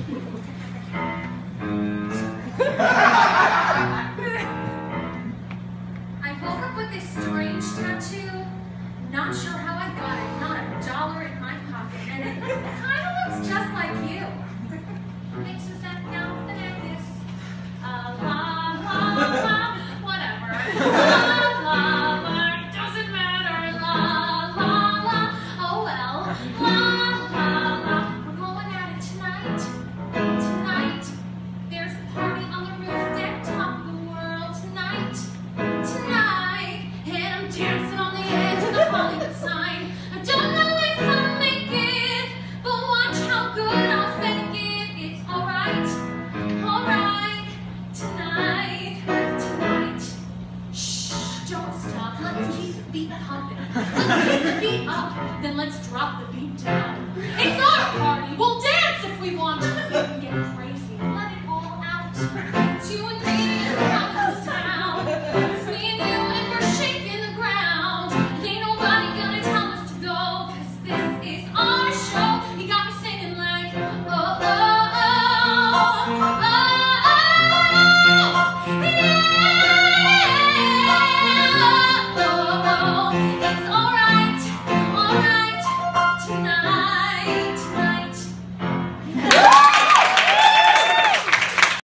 I woke up with this strange tattoo. Not sure how I got it. Not $1 in my pocket. And it kind of looks just like you. Makes us that down the necklace. La la la. Whatever. La la la. Doesn't matter. La la la. Oh well. La la la. We're going at it tonight. Tonight. There's a party on the roof deck, top of the world tonight. Tonight. And I'm dancing on the edge of the Hollywood sign. I don't know if I'll make it, but watch how good I'll fake it. It's alright. Alright. Tonight. Tonight. Shh. Don't stop. Let's keep the beat pumping. Let's keep the beat up. Then let's drop the beat down.